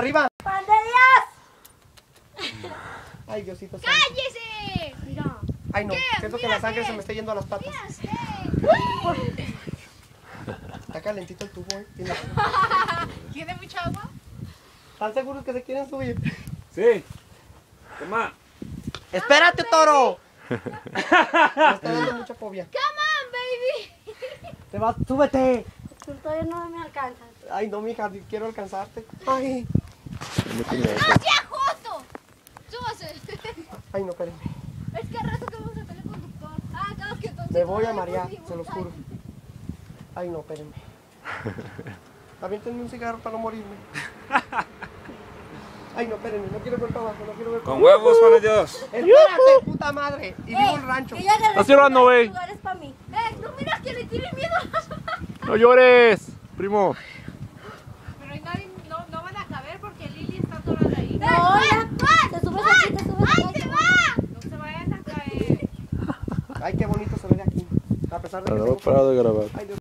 ¡Arriba! ¡Pan de Dios! Ay, Diosito santo. ¡Cállese! Mira. Ay, no. ¿Qué? Siento que Mira, la sangre ¿qué? se me está yendo a las patas. ¡Cállese! Está calentito el tubo, ¿Tiene... ¿Tiene mucha agua? ¿Están seguros que se quieren subir? Sí. Toma. ¡Espérate, toro! Me está dando mucha fobia. ¡Come on, baby! ¡Súbete! Tú todavía no me alcanzas. Ay, no, mija, quiero alcanzarte. Ay. ¡No sea justo! ¡Súbase! Ay, no, espérenme. Es que al rato que vamos a tener conductor. Ah, claro que entonces. Me voy a no marear, pusimos. se los juro. Ay, no, espérenme. Aviéntenme un cigarro para no morirme. Ay, no, espérenme, no quiero ver para abajo, no quiero ver para Con huevos, Juan de Dios. ¡Espérate, puta madre! Y vivo en rancho. Que ya agarré Estás llorando, güey. lugares para mí. ¿No miras que le tiene miedo? No llores, primo. Pero nadie, no van a caber porque Lili está atorada ahí. No, ya. Te subes aquí, te subes ¡Ay, aquí. se va! No se vayan a caer. Ay, qué bonito se ve de aquí. A pesar de que No tengo... he parado de grabar. Ay, Dios.